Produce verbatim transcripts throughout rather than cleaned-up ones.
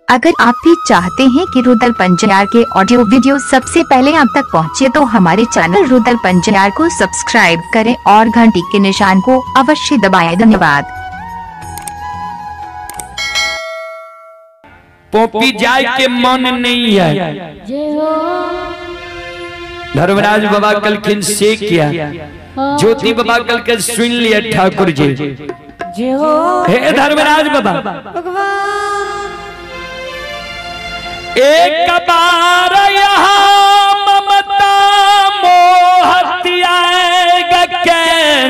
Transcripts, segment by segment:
अगर आप भी चाहते हैं कि रुदल पंजयार के ऑडियो वीडियो सबसे पहले आप तक पहुंचे तो हमारे चैनल रुदल पंजयार को सब्सक्राइब करें और घंटी के निशान को अवश्य दबाएं। धन्यवाद। पोपी जाय के मन नहीं है। धर्मराज बाबा कल किन से किया, ज्योति बाबा कल के सुन लिया ठाकुर जी। हे धर्मराज बाबा, एक बार यहाँ ममता मोह त्याग के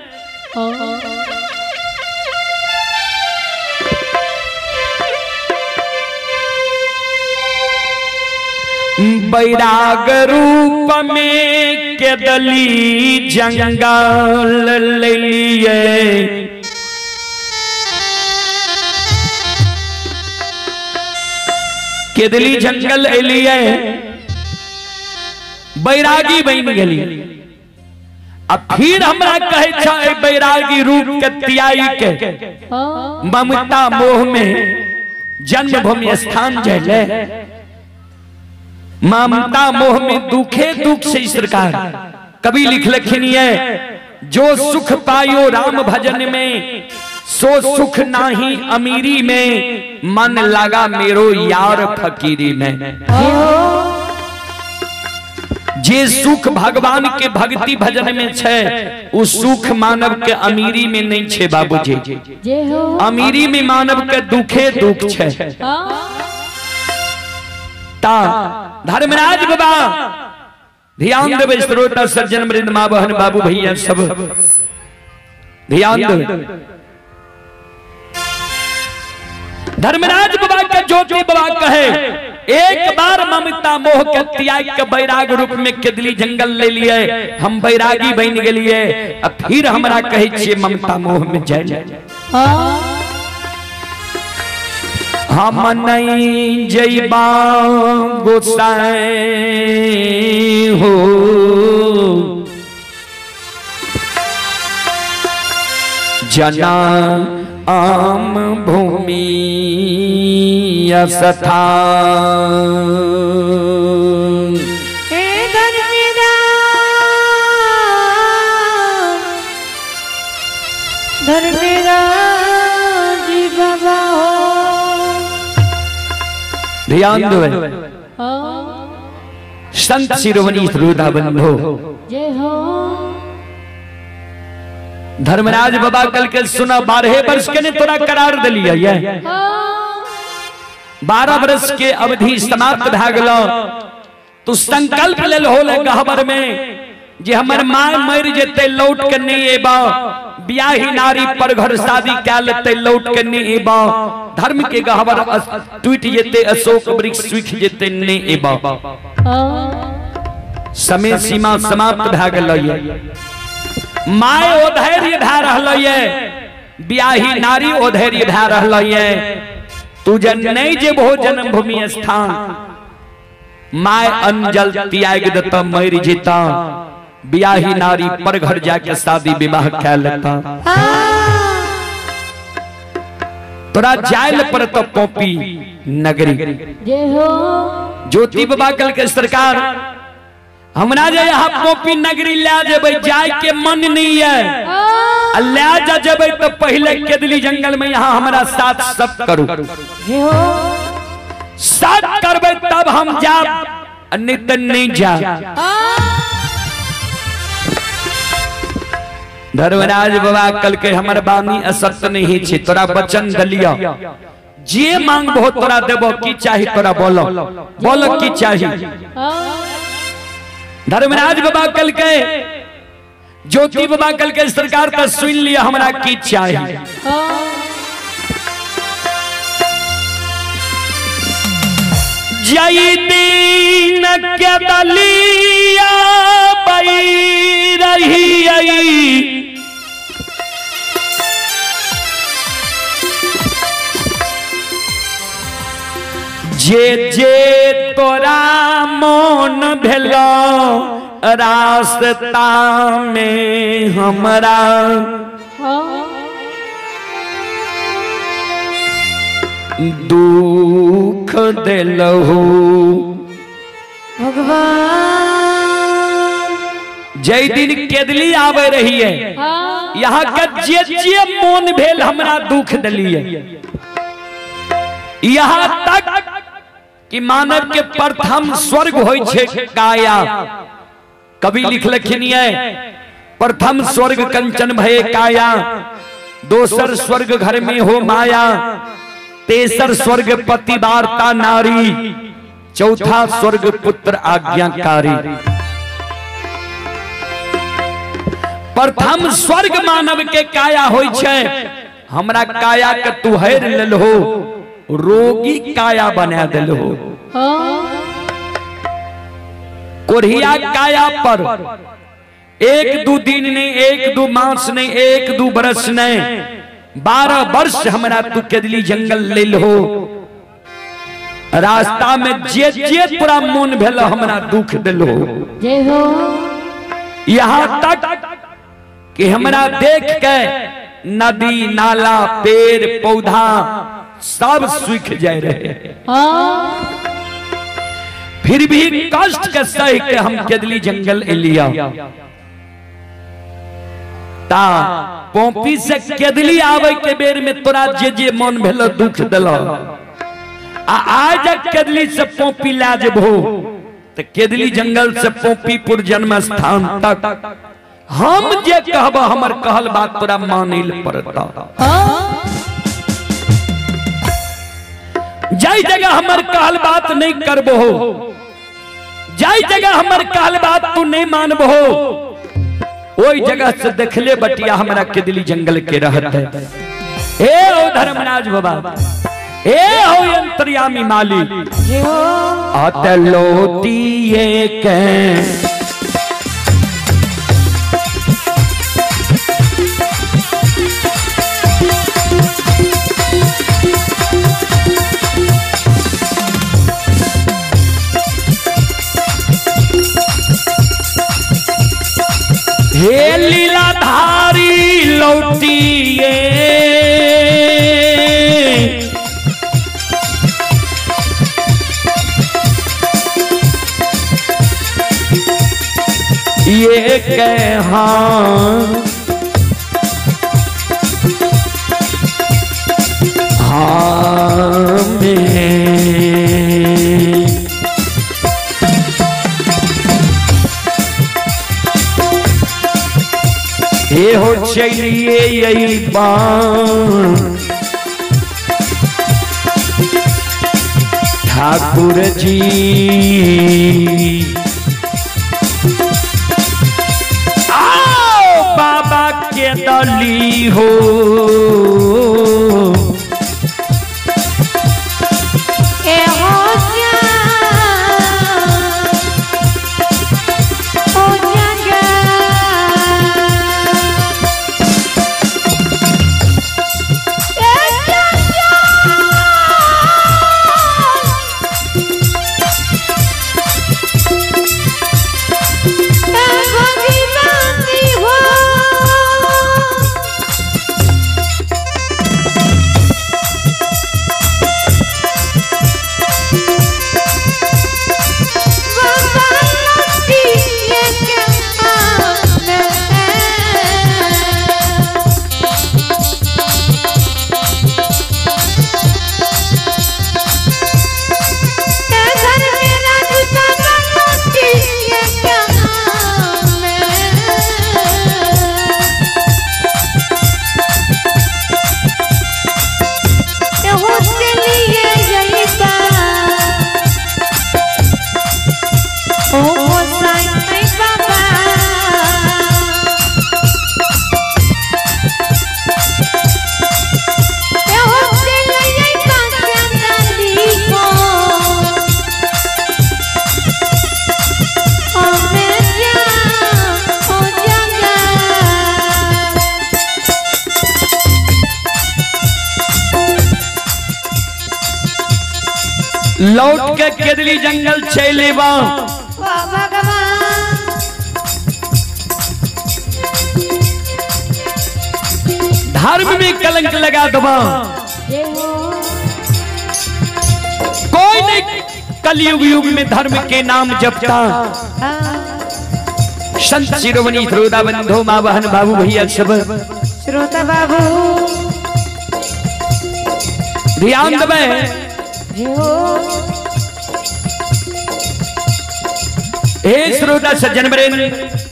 बैराग रूप में केदली जंगल ले लिए। केदली जंगल एलिए बैरागी बन गली। अब फिर हमरा कहे छे बैरागी रूप के त्याई के ममता मोह में जन्मभूमि स्थान जले। ममता मोह में दुखे दुख से सरकार कभी लिख लखिन है, जो सुख पायो राम भजन में सो सुख नाही अमीरी में, मन लगा मेरो यार फकीरी में। जे सुख भगवान के भक्ति भजन में छे उस सुख मानव के अमीरी में नहीं छे बाबूजी। अमीरी में मानव के दुखे दुख छे। ता धर्मराज बाबा ध्यान देवे, श्रोता सज्जन वृंद मां बहन बाबू भैया सब ध्यान देवे। धर्मराज बाबा के ज्योति बाबा कहे, एक बार ममता मोह के त्याग के बैराग रूप में केदली जंगल ले लिए, हम बैरागी बन गेलिए। अब फिर हमरा कहे छिए ममता मोह में जाए। हम नहीं जइबा गोसाई हो, जना आम भूमि असथा। ध्यान दो संत शिरोमणि श्रोता बंधो। धर्मराज बाबा कल के सुना, बारह वर्ष के ने तोरा करार दिलिया ये बारह वर्ष के अवधि समाप्त भ गेलो। तू संकल्प लेल होले गहबर में जे हमर माय मर जेते लौट के नहीं एबा, ब्याही नारी पर घर शादी क्या लेते लौट के नहीं एबा, धर्म के गहबर टूट जेते अशोक वृक्ष सूख जेते नहीं एबा। समय सीमा समाप्त भ गेलो ये। माय ओधैर्य भ रहलो ये, ब्याही नारी ओधैर्य भ रहलो ये। तू जन नहीं जेबो जन्मभूमि स्थान, माय अंजल त्याग देता मर जेता, ब्याही नारी पर घर जाके शादी विवाह कै लेता। तोरा जायल पर तो पोपी नगरी। ज्योति बाबा कल के सरकार हमरा जे यहाँ पोपी नगरी ले जेबै, जाय के मन नहीं है। ले जा जेबै तो पहले केदली जंगल में यहाँ हमारा साथ सब करू, साथ करबै तब हम जाब, नहीं तो नहीं जा। धर्मराज बाबा कल के हमर बानी असत्य नहीं छे, तोरा वचन दलिया, जे मांगबो तोरा देबो। की चाही तोरा बोलो, बोलो की चाही। धर्मराज बाबा कल के ज्योति बाबा कल के सरकार का सुन लिया, हमरा की चाही। जय दीन के दलिया बई रही आई, जे जे तोरा मन भेलो रास्ता में हमरा दुख दिलहु भगवान। जय दिन केदली आवे रही है यहाँ का जे जे मोन भेल हमरा दुख दिलिए। यहाँ तक कि मानव के प्रथम स्वर्ग होय छे काया। कवि लिखलखिन है प्रथम स्वर्ग कंचन भय काया, दोसर स्वर्ग घर में हो माया, तेसर स्वर्ग पतिवार्ता नारी, चौथा स्वर्ग पुत्र आज्ञाकारी। प्रथम स्वर्ग मानव के काया होय छे। हमरा काया के तू हैर लेलहो, रोगी काया बना देलहो। कोढ़िया काया पर एक दो दिन नहीं, एक दो मास नहीं, एक दो बरस नहीं, बारह वर्ष हमरा तू केदली जंगल ले लो। रास्ता में जे जे पूरा मन भेल हमरा दुख दिलो। यहाँ तक कि हमरा देख के नदी नाला पेड़ पौधा सब सूख जाए रहे, फिर भी कष्ट के सह के हम केदली जंगल एलिया। ता पोपी से केदली आवे के बेर में तोरा जे जे मन भेलो दुख दिलो। आ आज केदली से पोपी ला जबो तो केदली जंगल से पोपीपुर जन्म स्थान तक हम जे कहब हमर कहल बात तोरा मानिल पड़ता। जाई जगह हमर कहल बात नहीं करबो, जाई जगह हमर कहल बात तू नहीं मानबो, ओई जगह से देखले बटिया हमरा केदली जंगल के रहते। हे ओ धर्मराज बाबा, हे हो अंतर्यामी माली, अतलोतिए के हे लीलाधारी लौटिए ये कहा हाँ में ये हो चलिए यही बात ठाकुर जी आओ बाबा के दली हो ए हो लौट के केदली जंगल चले बा धर्म में कलंक लगा दबा कलयुग युग में धर्म के नाम जपता संत शिरोमणि श्रोता बंधु माँ बहन बाबू भैया सब श्रोता बाबू ध्यान दबे। हे श्रोता सज्जन वृंद,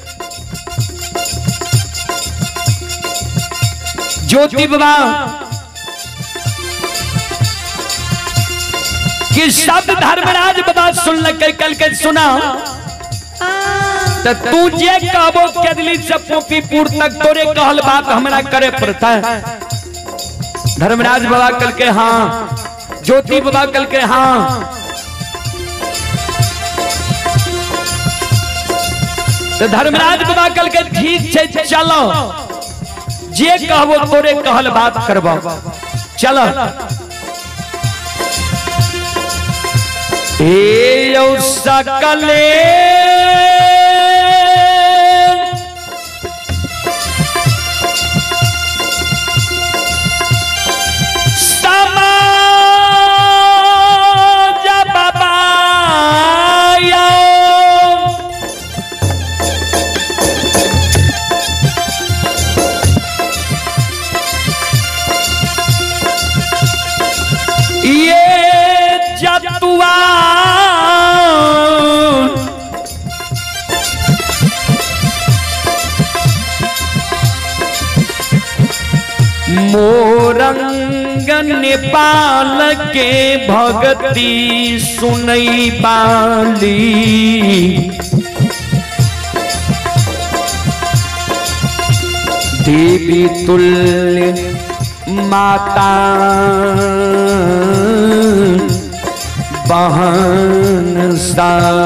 ज्योति बाबा कि शब्द धर्मराज बाबा सुन लग कल के सुना तो तू जे कहबो केदली से पोपीपुर तक तोरे कहल बात हमरा करे पड़ता है। धर्मराज बाबा कल के हाँ, ज्योति बाबा कल के हाँ। तो धर्मराज बाबा कल के ठीक है चलो, जे कहबो तोरे कहल बात करबो चलो। ए यौ सकले मोरंग नेपाल के भगती सुनई बाली देवी तुल्य माता बहन सा।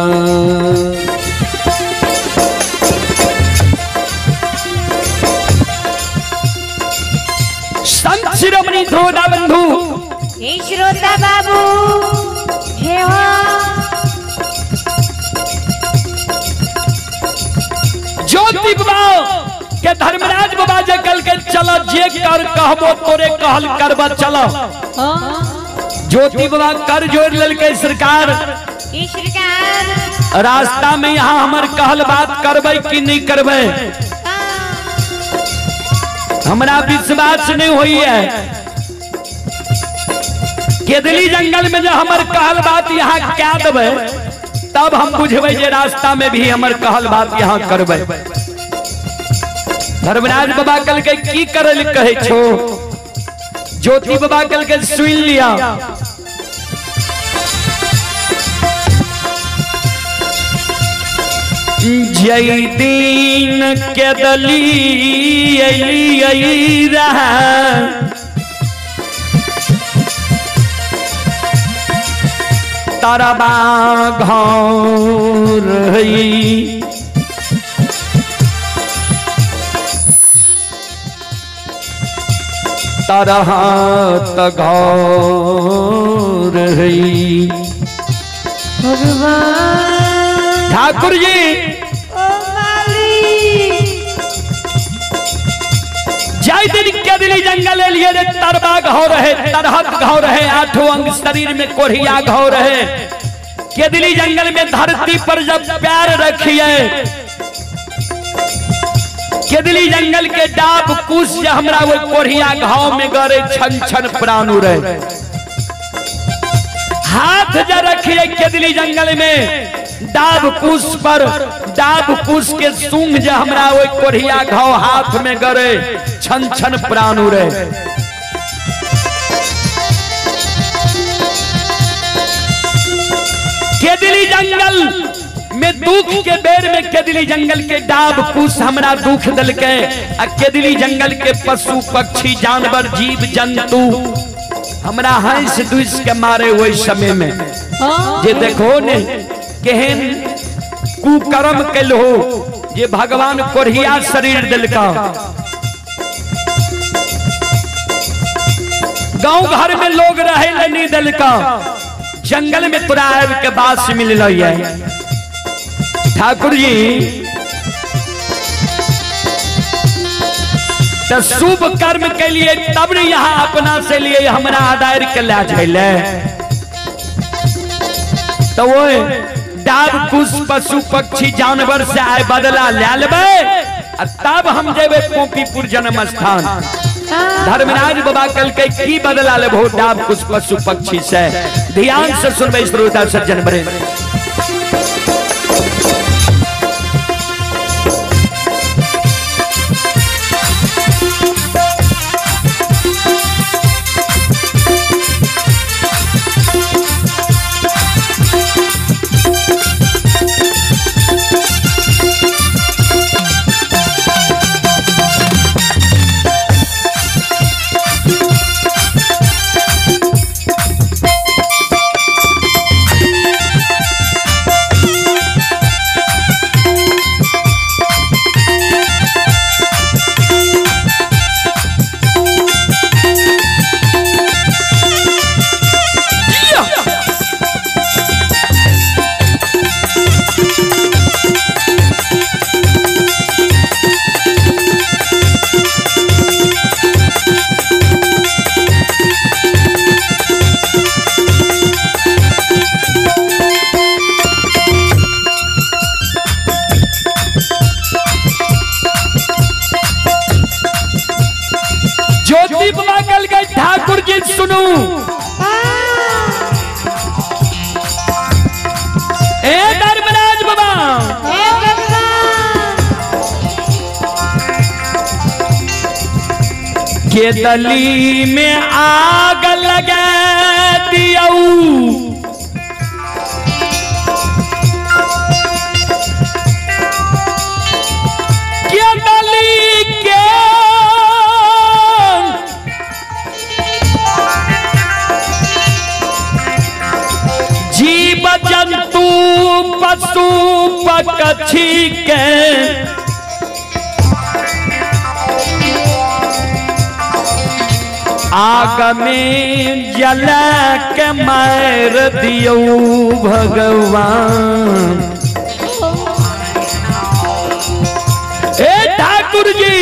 संत शिरोमणि श्रोता बंधु हे श्रोता बाबू हे हो ज्योति बाबा के धर्मराज बाबा जे कल के चलो जे कर कहबो तोरे कहल करबा चलो। ज्योति बाबा कर जोड़ लेल के सरकार सरकार रास्ता में यहाँ हमर कहल बात करबे कि नहीं करबे हमरा विश्वास नहीं हुई है। केदली जंगल में जो हमर कहल बात यहाँ क्या देवे तब हम बुझबे जे रास्ता में भी हमर कहल बात यहाँ करबे। धर्मराज बाबा कल के की करल कहे छो, ज्योति बाबा कल के सुन लिया। जय दीन केदली अली अली रहा तारा बाघौर हई तारा हाथ घौर हई। भगवान ठाकुर जी ओ माली जय दिन केदली जंगल लिए रे तरबा घाव रहे तरहत घाव रहे आठों अंग शरीर में कोढ़िया घाव रहे। केदली जंगल में धरती पर जब प्यार रखिए केदली जंगल के डाब कुश हमरा वो कोढ़िया घाव में गरे छन छन प्राण रहे। हाथ जा रखिए केदली जंगल में डाब कुश पर डाब कुश के सूंघ जा हमरा वो कोढ़िया घाव हाथ में गरे छन छन प्राण रहे। केदली जंगल में दुख के बेर में केदली जंगल के डाब कुश हमरा दुख दल के आ केदली जंगल के पशु पक्षी जानवर जीव जंतु हमरा हंस दुस के मारे वही समय में जे देखो ने केहन कुकर्म कल हो जे भगवान कोढ़िया शरीर दिल का। गांव घर में लोग रहे नहीं दिल का जंगल में तुरा के बाद से मिल रही है। ठाकुर जी तो शुभ कर्म के लिए तब ने यहाँ अपना से लिए हमारा आदार के ला जाए तो वो डाब कुछ पशु पक्षी जानवर से आए बदला ले लेबे तब हम जेबे पोपीपुर जन्म स्थान। धर्मराज बाबा कल के की बदला ले बहुत डाब कुछ पशु पक्षी से। ध्यान से सुनबे श्रोता सज्जन बरे। ठाकुर जी सुनू ए धर्मराज बाबा के दली में आग लगा दियाऊ के दली के जंतु पशु पक्षी के आग में जल के मार दियो भगवान। ए ठाकुर जी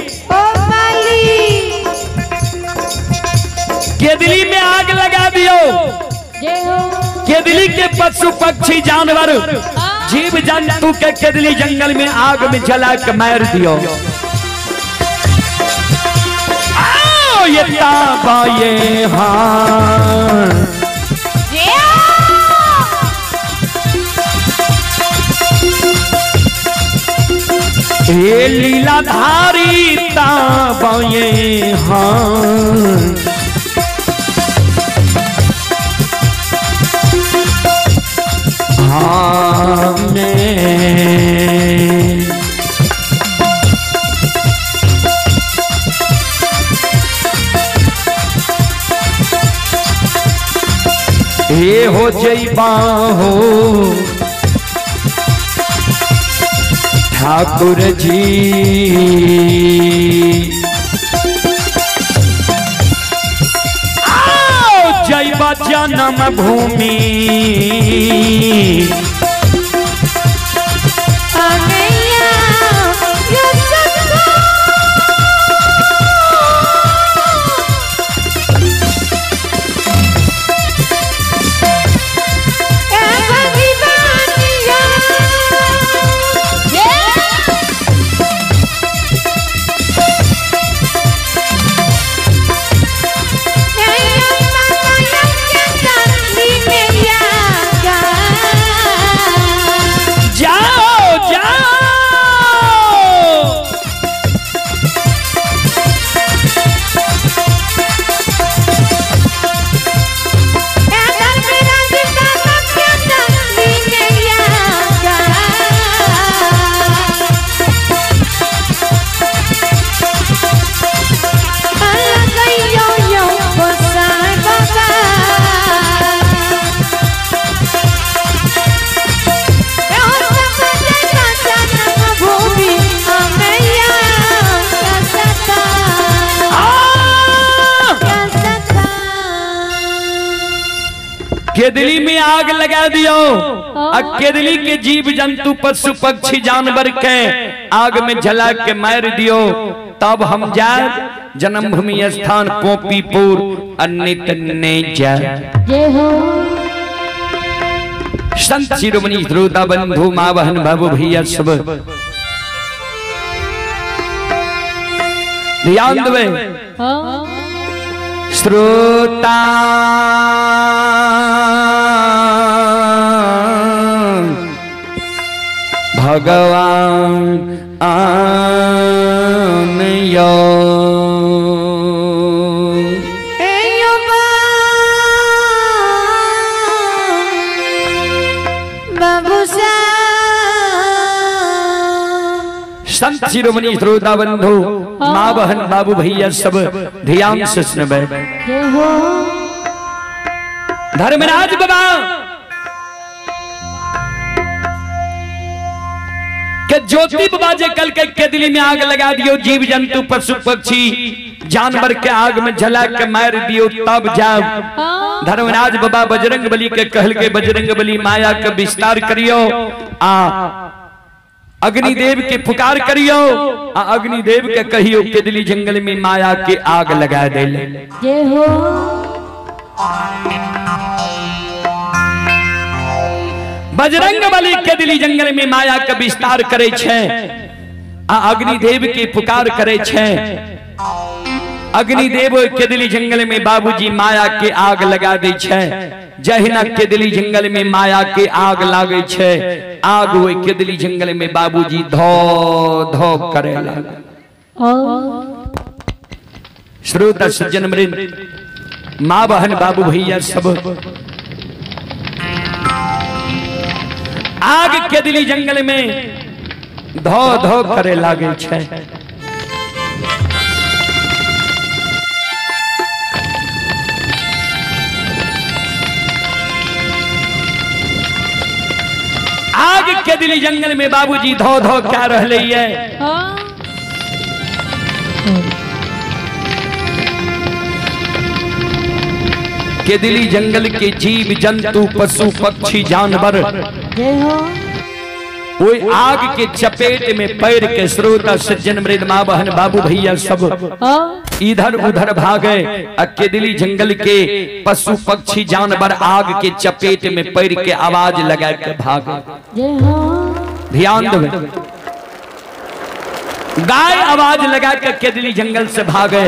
केदली में आग लगा दियो केदली के पशु पक्षी जानवर जीव जंतु के केदली जंगल में आग में जला के मार दियो। आओ ये ताबा ये हाँ ये लीलाधारी ताबा ये हाँ ये हो जैबा हो ठाकुर जी आओ जैबा जन्म भूमि केदली में आग लगा दियो। केदली के जीव जंतु पशु पक्षी जानवर के आग में जला के मार दियो। तब हम जाए जन्मभूमि स्थान पोपीपुर अन्य तन्ने जाए। संत शिरोमणि श्रोता बंधु माँ बहन बाबू भैया सब ध्यान देवे। श्रोता भगवान आनयो संत शिरोमणि श्रोता बंधु माँ बहन बाबू भैया सब ध्यान से सुनबे। धर्मराज बाबा के ज्योति बाबा जे कल के केदली में आग लगा दियो, जीव जंतु पशु पक्षी जानवर के आग में जला के मार दियो तब जाओ। धर्मराज बाबा बजरंग बली के कहल के बजरंग बली माया के विस्तार करियो, आ अग्निदेव के पुकार करियो, आ अग्निदेव के कहियो केदली जंगल में माया के आग लगा दे। जय हो। बजरंग बली केदली जंगल में माया के विस्तार करे छे, आ अग्निदेव के पुकार करे छे। अग्निदेव केदली जंगल में बाबूजी माया के आग लगा दे छे। जहिना केदली जंगल में माया के आग लागे छे, आग वो केदली जंगल में बाबूजी धो धो करे लगे। श्रोता सज्जन मृद माँ बहन बाबू भैया सब आग केदली जंगल में धो धो करे लागे छे। आग केदली जंगल में बाबूजी धो धो क्या रहले है। केदली जंगल के जीव जंतु पशु पक्षी जानवर वो आग के चपेट में पैर के श्रोता सज्जन मृद माँ बहन बाबू भैया सब इधर उधर भागे। केदली जंगल के पशु पक्षी जानवर आग के चपेट में पैर के आवाज लगा के भागे। ध्यान देवे। गाय आवाज लगा के केदली जंगल से भागे।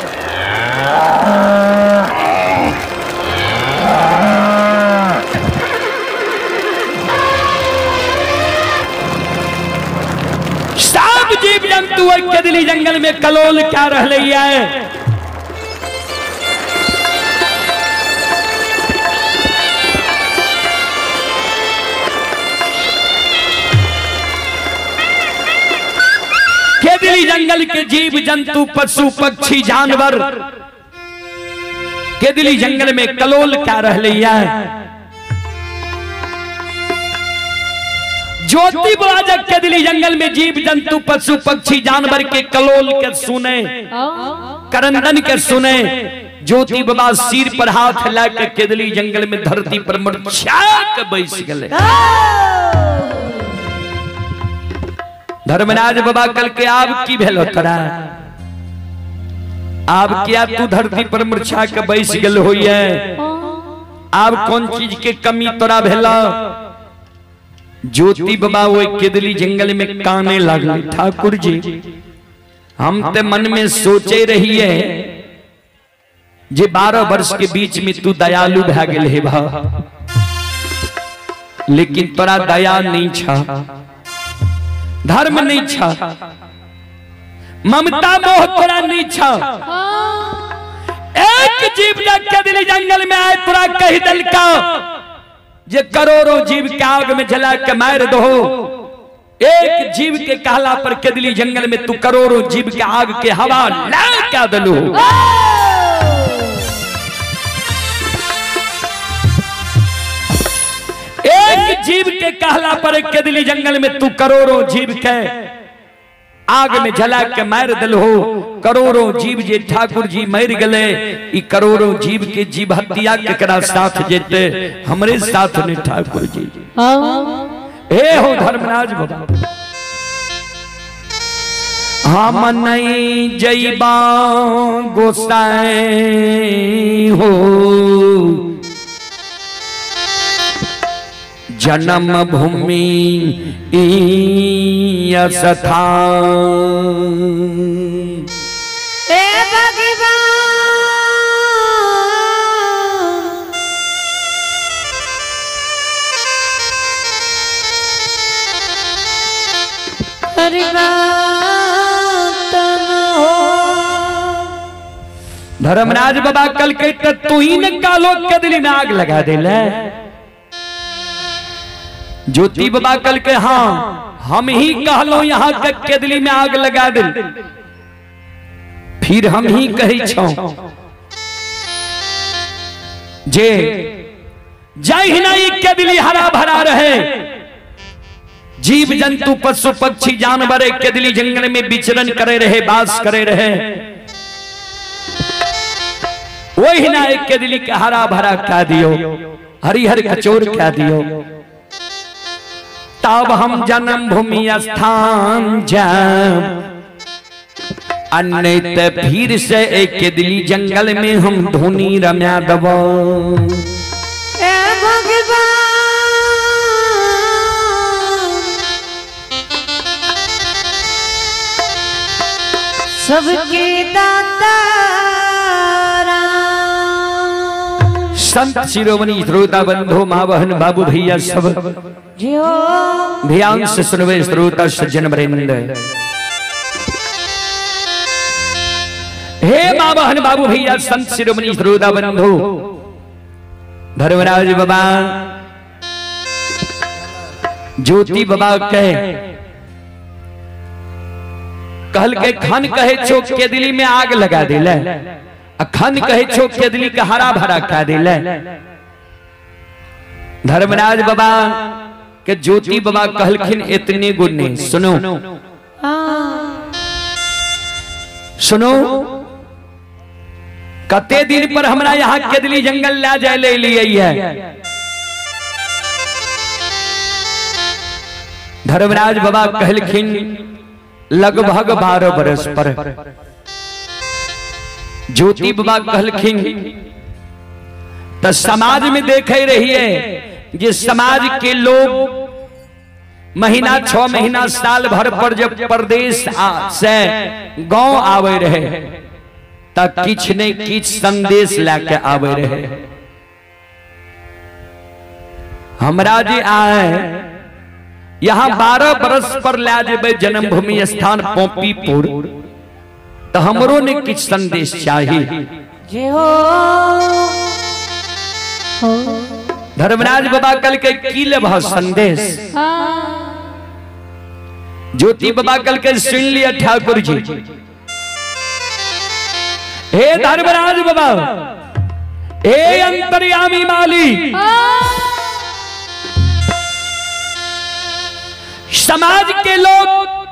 सब जीव जंतु केदली जंगल में कलोल क्या रह रही है। केदली जंगल के जीव जंतु पशु पक्षी जानवर केदली जंगल में कलोल क्या रह रही है। ज्योति बाजक केदली जंगल में जीव जंतु पशु पक्षी जानवर के कलोल के सुने, करंदन के सुने। ज्योति बाबा सिर पर हाथ लाकर केदली जंगल में धरती पर मूर्छा के बैठ गए। धर्मराज बाबा कल के आप की भेलो तोरा, आप क्या तू धरती पर मूर्छा के बैठ गल होइए। आप कौन चीज के कमी तोरा भेला। ज्योति बाबा वो केदली जंगल में काने लगले। ठाकुर जी हम ते मन में सोचे रही है जे बारह वर्ष के बीच में तू दयालु भा गेल है भा, लेकिन तोरा दया नहीं छा, धर्म नहीं छा, ममता मोह तोरा नहीं छा। एक जीव केदली जंगल में आए तोरा कही दल का जे करोड़ों जीव के आग में जला के मार दो। एक जीव के कहला पर केदली जंगल में तू करोड़ों जीव के आग के हवा ला क्या दलो। एक जीव के कहला पर केदली जंगल में तू करोड़ों जीव के आग में जला के मार दल हो। करोड़ों जीव जे ठाकुर जी मर गले, ई करोड़ों जीव के जीव हत्या केकरा साथ जेते, हमरे साथ ने ठाकुर जी। हे हो धर्मराज बाबा हम नहीं जईबा गोसाई हो, जन्म भूमि स्थान। ए भगवान धर्मराज बाबा कल के तू ही ने कालो कदली में आग लगा दे ले। ज्योति बाबा कल के हाँ हम ही कहलो यहाँ के कदली में आग लगा दे, फिर हम ही कही छो जे जय ही नहीं कदली हरा भरा रहे, जीव जंतु पशु पक्षी जानवर कदली जंगल में विचरण करे रहे, बास करे रहे, वही ना एक कदली के हरा भरा क्या दियो, हरिहर कचोर क्या दियो। तब हम जन्म भूमि स्थान जाम, अन्य फिर से एक कदली जंगल में हम धुनी रम्या दबो। सबके दाता संत शिरोमणि श्रोता बंधु माँ बहन बाबू भैया सब ध्यान से सुनवे श्रोता सज्जन वृंद। हे माँ बहन बाबू भैया संत शिरोमणि श्रोता बंधु, धर्मराज बाबा ज्योति बाबा कहे कहल के खन कहे छो केदली में आग लगा दिले, खन कहे छो केदली के हरा भरा खा दिले। धर्मराज बाबा के ज्योति बाबा कहलखिन इतने गुण नहीं। सुनो सुनो कते दिन पर हमरा यहाँ केदली जंगल ला जाए ले लिए है। धर्मराज बाबा कहलखिन लगभग बारह बरस पर। ज्योति बाबा कहलखिन तो समाज में देखे रहिए जे समाज के लोग महीना छह महीना साल भर पर जब प्रदेश से गांव आवे रहे तब किछ ने किछ संदेश लेके आवे रहे। हमरा जे आए यहाँ बारह बरस पर ला जेबे जन्मभूमि स्थान पोपीपुर, तो हमरो ने किछ संदेश चाहिए। धर्मराज बाबा कल के की लेब संदेश। ज्योति बाबा कल के सुन लिया ठाकुर जी। हे धर्मराज बाबा, हे अंतर्यामी माली, समाज के लोग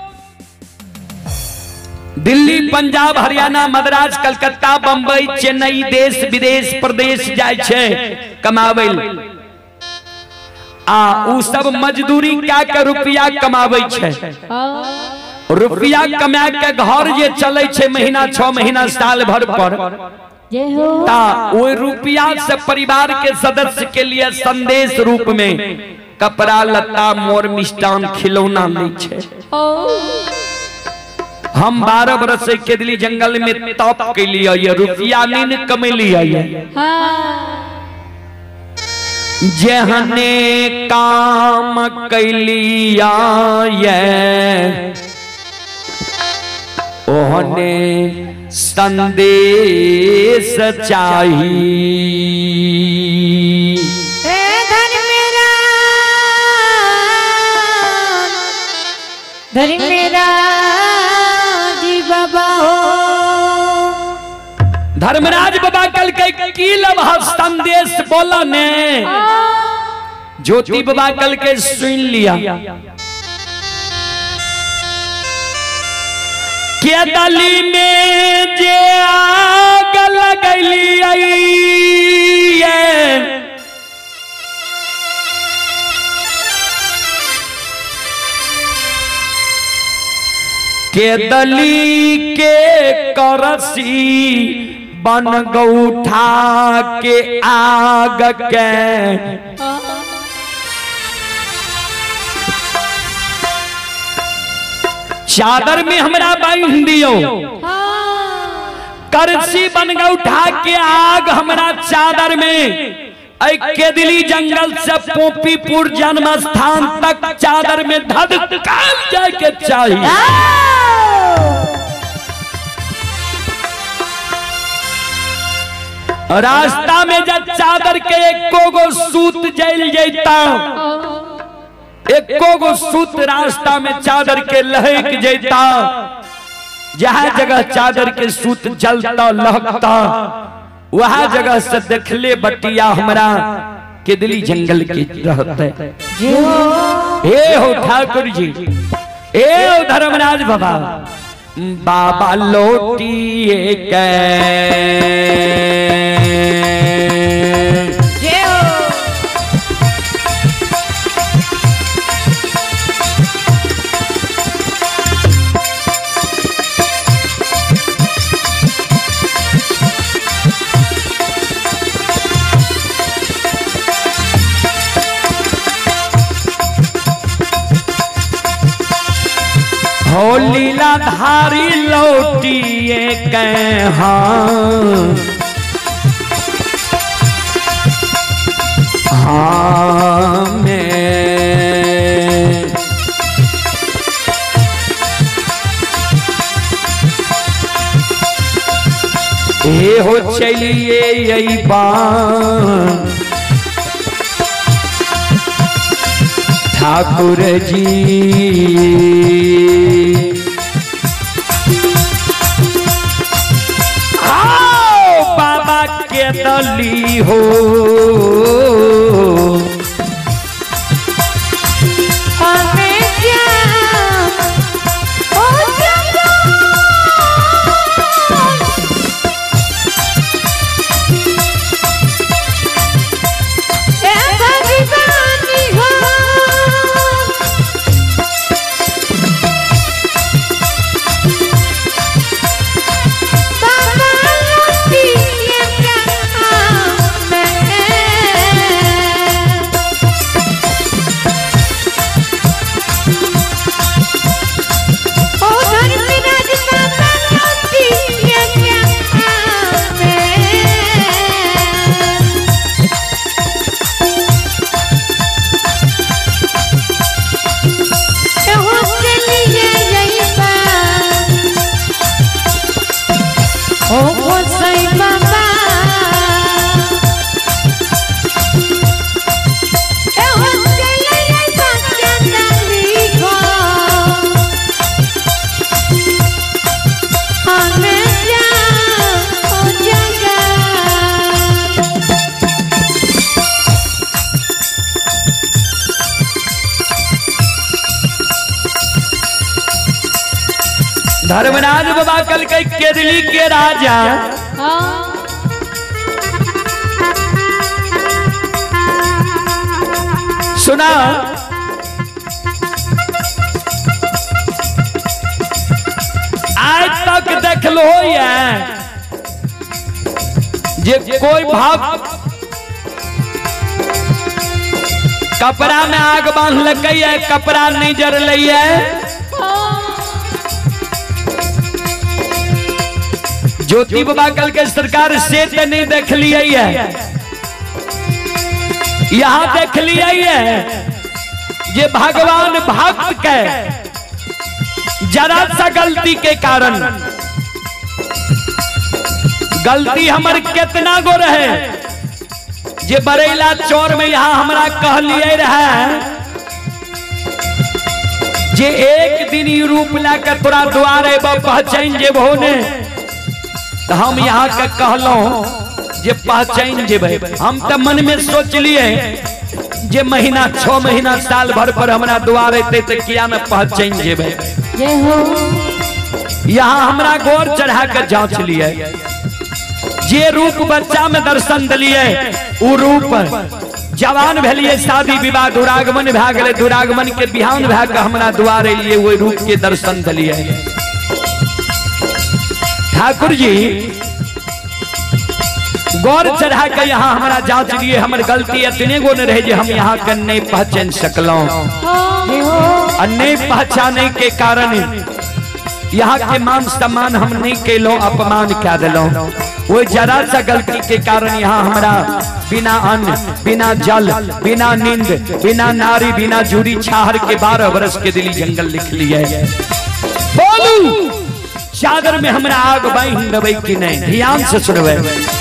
दिल्ली पंजाब हरियाणा मद्रास कलकत्ता बंबई चेन्नई देश विदेश प्रदेश जाय छे कमावे, आ उ सब मजदूरी क्या के रुपया कमावे छे। रुपया कमा के घर जे चले छे महीना छह महीना साल भर पर, ता वो रुपया से परिवार के सदस्य के लिए संदेश रूप में कपड़ा लत्ता मोर मिष्टान खिलौना ले छे। हम बारह बरस से केदली जंगल में तप के लिए ये रुपया नहीं कमे लिया ये। जहने काम कैलिया ये ओहने संदेश चाहिए। धर्मराज बाबा कल के की लम्हा संदेश बोला ने। ज्योति बाबा कल के सुन लिया। केदली में जे आग लगली केदली के करसी बन गौठा के आग के चादर में हमरा बांध दियो, करसी बन गए उठा के आग हमरा चादर में, केदिली जंगल से पोपीपुर जन्म स्थान तक चादर में धधकाल जाए के चाहिए। रास्ता में जब चादर के एको गो सूत जल जाता, एको गो सूत रास्ता में चादर के लहक जाता, जहाँ जगह चादर के सूत जलता लहकता वहाँ जगह से देखले बटिया हमरा केदिली जंगल के रहते। हे हो ठाकुर जी, हे हो धर्मराज बाबा, बाबा लोटिए के हो लीलाधारी लौटिए कहाँ हाँ में हे हो चलिए यही बात ठाकुर जी, आओ बाबा के दली हो धर्मराज बाबा कल के केदिली के राजा सुना, आज तक देख लो जे कोई भाग कपड़ा में आग बांध लग है, कपड़ा नहीं जर ली है, ज्योति बाबा कल के सरकार से तो नहीं देख लिया है, यहाँ देख लिया है जे भगवान भक्त के जरा सा गलती के कारण, गलती हमर कितना गो रहे जे बरेला चौर में यहाँ हमरा कह लिए रहे जे एक दिन ही रूप ला कर तोरा द्वारे पहचान जेबो ने, तो हम यहाँ के कहलो जे पहचान जेबे। हम तो मन में सोच लिए जे महीना छह महीना साल भर पर हमरा द्वार अते तो किया न पहचान जेबे। यहाँ हमरा गोर चढ़ा कर जांच लिए, जे रूप बच्चा में दर्शन दिलिए उ रूप जवान भेलिए, शादी विवाह दुरागमन भए गेले, दुरागमन के बिहान भए के हमरा द्वार एलिए, वो रूप के दर्शन दिलिए। ठाकुर जी गौर चढ़ा के यहाँ हमारा जांच लिए, हमर गलती इतने गो न रहे जे हम यहाँ के नहीं पहचान सकलों, और नहीं पहचाने के कारण यहाँ के मान सम्मान हम नहीं कैलो, अपमान क्या दिलो। वो जरा सा गलती के कारण यहाँ हमारा बिना अन्न, बिना जल, बिना नींद, बिना नारी, बिना जूरी छाहर के बारह वर्ष के दिली जंगल लिख लिए। बोलू चादर में हमरा आग बाई दबई की नहीं, ध्यान से सुनवे।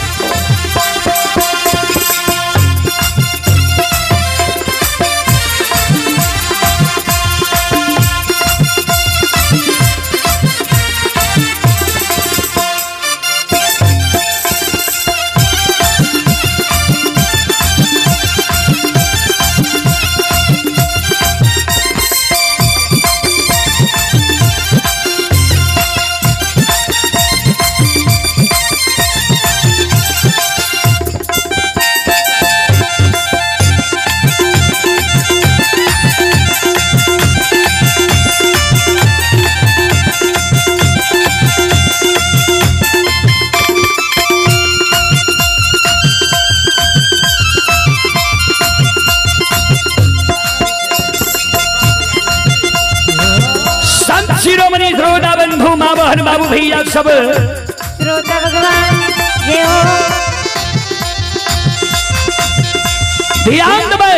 शिरोमणि श्रोता बंधु माँ बहन बाबू भैया सब श्रोता भगवान जय हो। ध्यान दबे।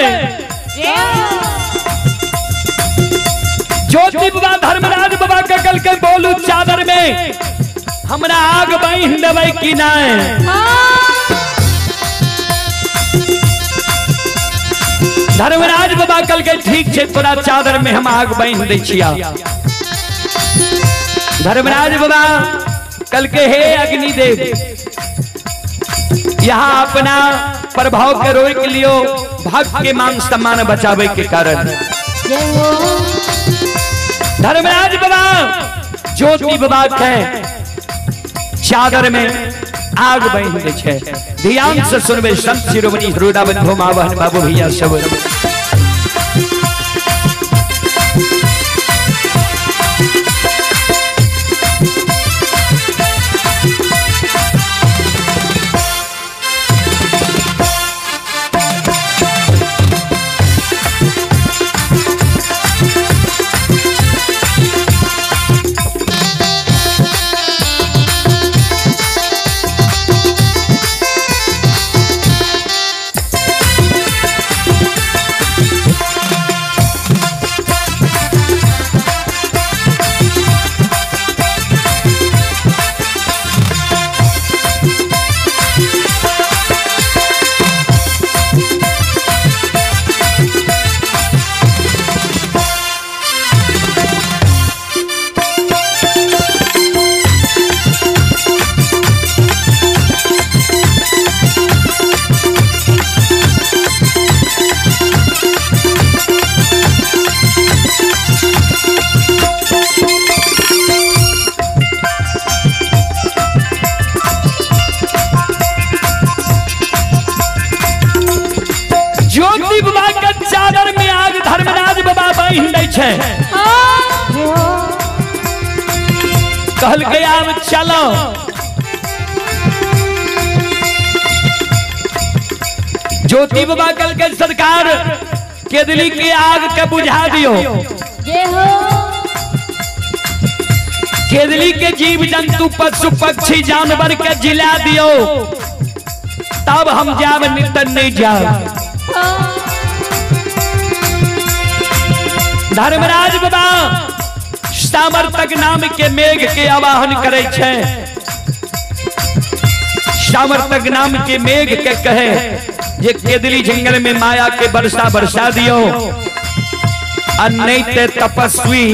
ज्योति बाबा धर्मराज बाबा का कल के बोलू चादर में हमरा आग बाई दबे की नाय। धर्मराज बाबा कल के ठीक है तोरा चादर में हम आग बाई दे छिया। धर्मराज बाबा कल के हे अग्निदेव यहाँ अपना प्रभाव के रोक लियो, भक्त के मान सम्मान बचावे के कारण। धर्मराज बाबा ज्योति बाबा के चादर में आग बन दे छे। ध्यान से सुनबे संत शिरोमणि श्रोता बंधु माँ बहन बाबू भैया सब। कहल गया चलो ज्योति बाबा कल के सरकार केदली की आग के बुझा दियो। केदली के जीव जंतु पशु पक्षी जानवर के जिला दियो, तब हम जाब नितन नहीं जाब। धर्मराज बाबा सामर्थक नाम के मेघ के आवाहन करे छे। सामर्थक नाम के मेघ के कहे जे केदली जंगल में माया के वर्षा बरसा दियो, और नहीं ते तपस्वी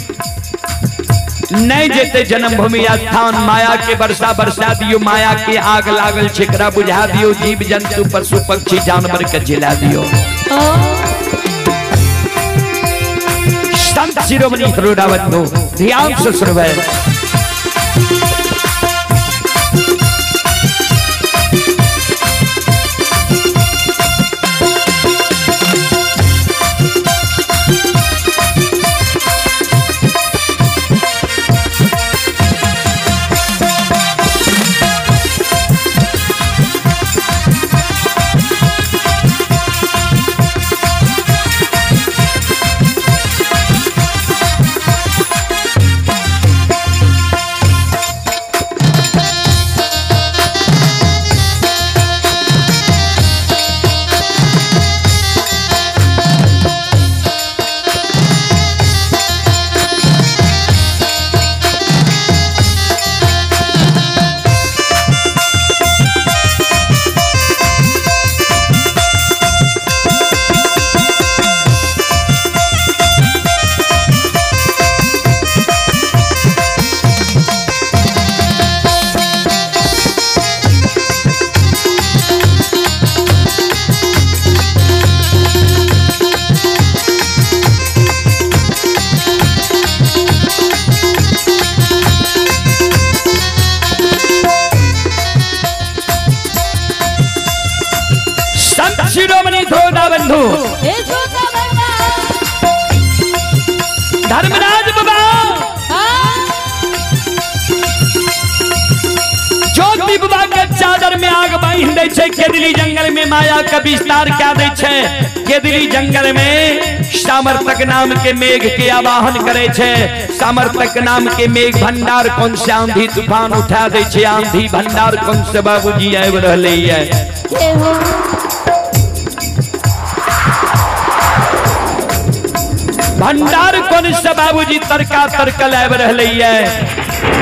नहीं जेते जन्मभूमि स्थान माया के वर्षा बरसा दियो। माया के आग लागल छिकरा बुझा दियो, जीव जंतु पशु पक्षी जानवर के जिला दियो। संत शिरोमणि श्रोता बंधु ध्यान से सुनवे। धर्मराज बाबा ज्योति बाबा के चादर में आग बांध दे छे। केदली जंगल में माया का विस्तार क्या दे छे। केदली जंगल में सामर्थक नाम के मेघ के आवाहन करे छे। सामर्थक नाम के मेघ भंडार कौन से आंधी तूफान उठा दे छे। आंधी भंडार कौन से बाबूजी आब रहले है। भंडार कौन से बाबूजी तरका तरकल आब रहले है।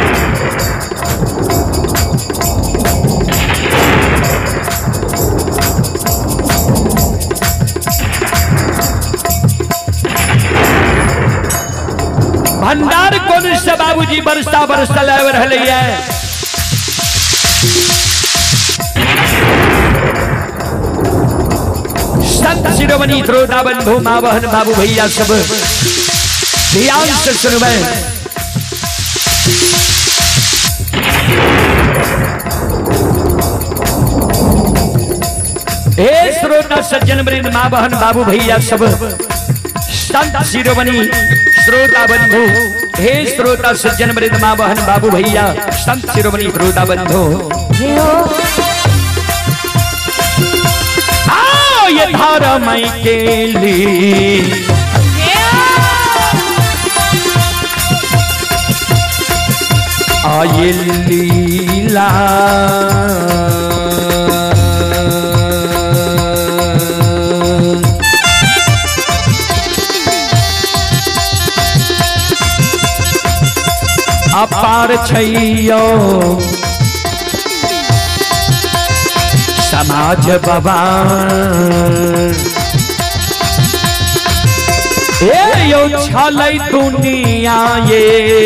भंडार कौन से बाबूजी बरसा बरसा लाव रहले है। संत शिरोमणि श्रोता बंधु मां बहन बाबू भैया सब ध्यान से सुनबे। हे श्रोता सज्जन वृंद मां बहन बाबू भैया सब संत शिरोमणि श्रोता बंधु। हे श्रोता सज्जन वृंद मां बहन बाबू भैया संत शिरोमणि श्रोता बंधु। आओ ये धारा मई के लिए आये लीला अपार छैयो समाज बाबा। ए यो छलै दुनिया ये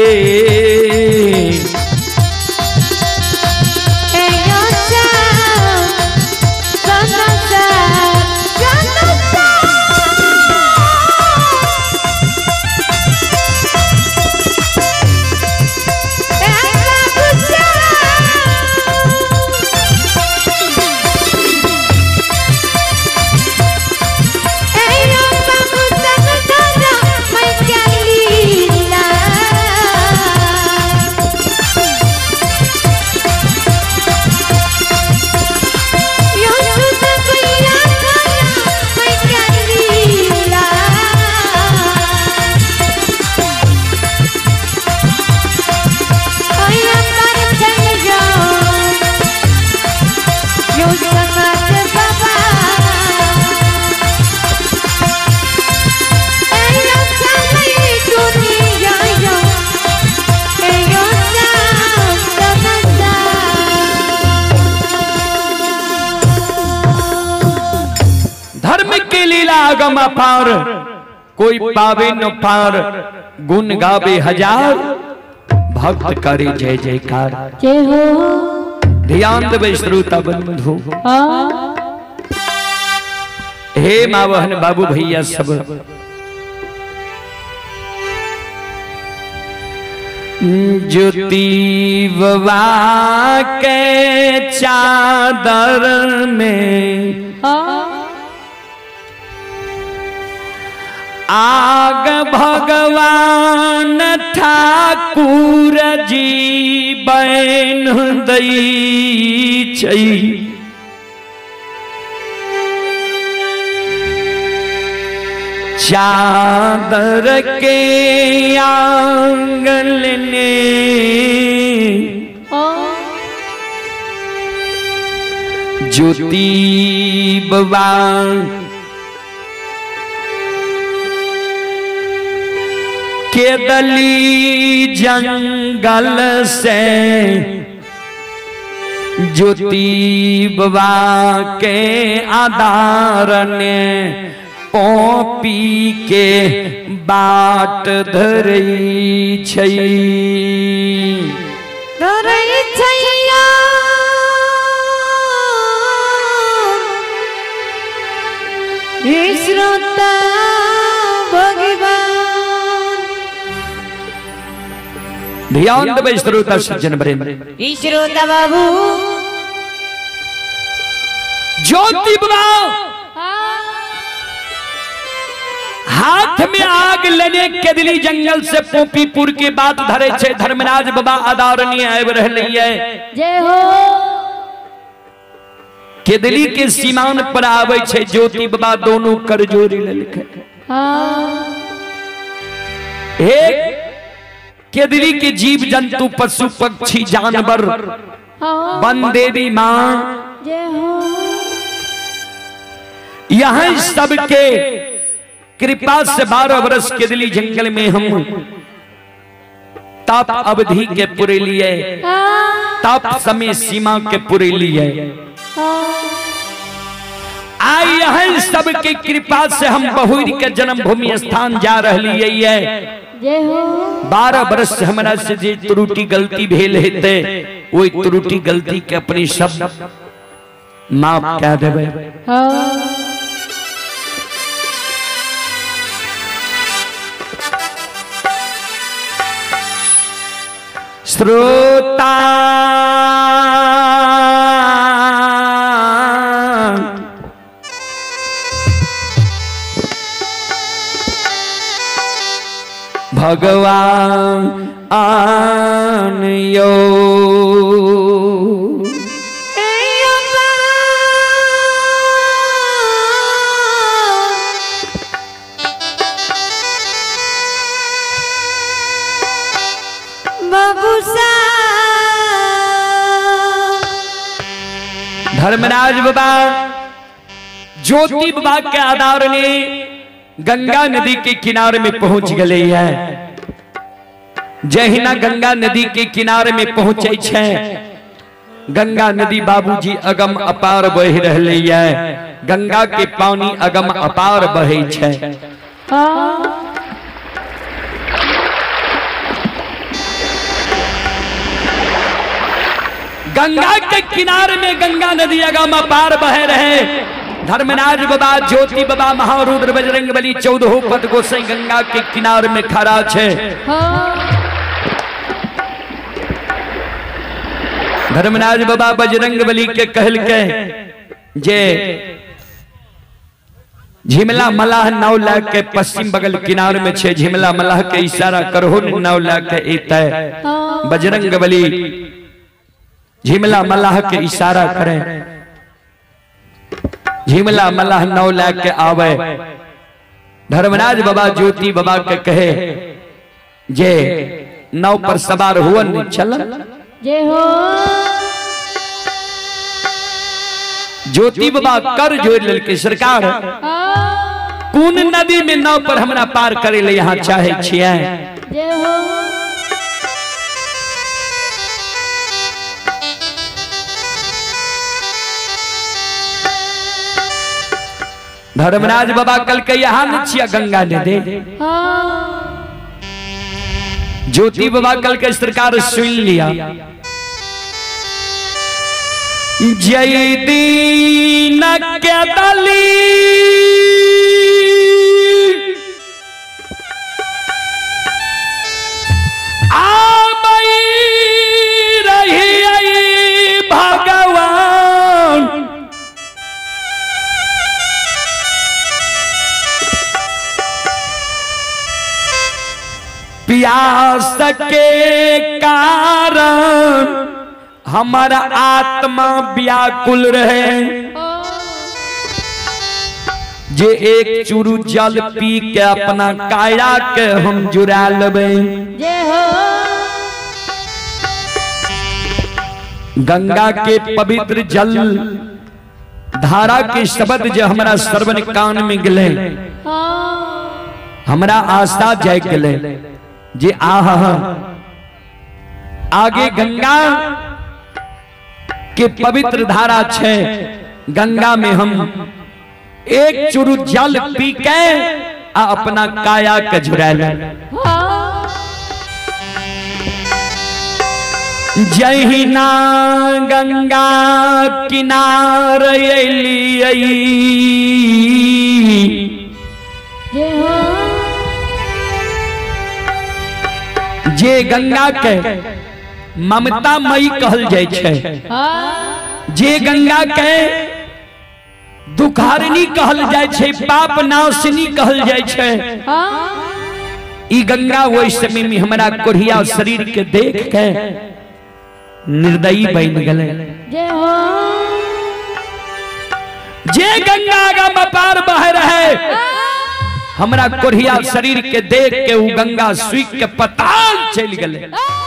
आगम अपार कोई पावे न पार। गुण गावे हजार भक्त करे जय जयकार। जय हो ध्यान देवे श्रोता बंधु। हे मां बहन बाबू भैया सब ज्योति बाबा के चादर में आग भगवान ठाकुर जी बन दई छै। चादर के आंगन ने ज्योति बाबा केदली जंगल से ज्योति बाबा के आधार ने पोपी के बाट धरई छै। धरई छैया श्रोता भगवान। ध्यान देवे श्रोता सज्जन वृंद। श्रोता बाबू ज्योति बाबा हाथ में आग लेने केदली जंगल से पोपीपुर की बात धरे छे धर्मराज बाबा आदरणीय आब रहले जय हो केदली के सीमान पर आवे छे ज्योति बाबा दोनों कर जोड़ी लिखे एक केदली के जीव जंतु पशु पक्षी जानवर वन देवी मां जय हो यहाँ सबके कृपा से बारह वर्ष केदली जंगल में हम ताप अवधि के पूरे लिए ताप समय सीमा के पूरे लिए आई यहाँ सबके कृपा से हम बहुरी के जन्मभूमि स्थान जा रही है बारह वर्ष से हमारा से जे त्रुटि गलती भेल हेते वो त्रुटि गलती के अपनी शब्द माफ कह देवे श्रोता भगवान आन यो धर्मराज बाबा ज्योति बाबा के आधार ने गंगा नदी के किनारे में पहुंच गए है। जहिना गंगा नदी के किनारे में पहुंचे छे गंगा नदी बाबूजी अगम अपार बह रहे है। गंगा के पानी अगम अपार बहे छे। गंगा के किनारे में गंगा नदी अगम अपार बह रहे। धर्मराज बाबा ज्योति बाबा महारुद्र बजरंग बली चौदह पद गोसाई गंगा के किनारे में खड़ा छे। धर्मराज बाबा बजरंग बली के कहल के जे झिमला मलाह नाव ला के पश्चिम बगल किनारे में छे। झिमला मलाह के इशारा करहो नाव ला के एतै। बजरंग बली झिमला मलाह के इशारा करे। झिमला मलाह नाव ला के आवे। धर्मराज बाबा ज्योति बाबा के कहे जे नाव पर सवार हुवन चल। जय हो ज्योति बाबा कर जोड़ लेके सरकार कौन नदी में नाव पर हमरा पार करे ले यहाँ चाहे छिए। जय हो धर्मराज बाबा कल के यहाँ न छिया गंगा नदी। ज्योति बाबा कल के सरकार सुन लिया। जय दीन के दली आमई रही भगवान। प्यास के कारण हमारा आत्मा व्याकुल रहे। जे एक चुरु जल पी के अपना काया के हम जुड़ा लेबे। गंगा के पवित्र जल धारा के शब्द जो हमारा श्रवण कान में गले हमारा आस्था जाग गले। जे आहा आगे गंगा के पवित्र धारा छे। गंगा में हम एक चुरु जल पी के आ अपना काया के झुरा ले। जहिना गंगा किनारे अइली जे गंगा के ममता मई कहल जाय छे। जे गंगा के दुखारिणी कहल जाय छे, पाप नाशिनी कहल जाय छे। ई गंगा वो समय में हमारा कोढ़िया शरीर के देख के निर्दयी बन गए। जय हो जे गंगा आगा पार बह रहे, हमरा कोढ़िया शरीर के देख के वो गंगा सुख के पताल चल गए।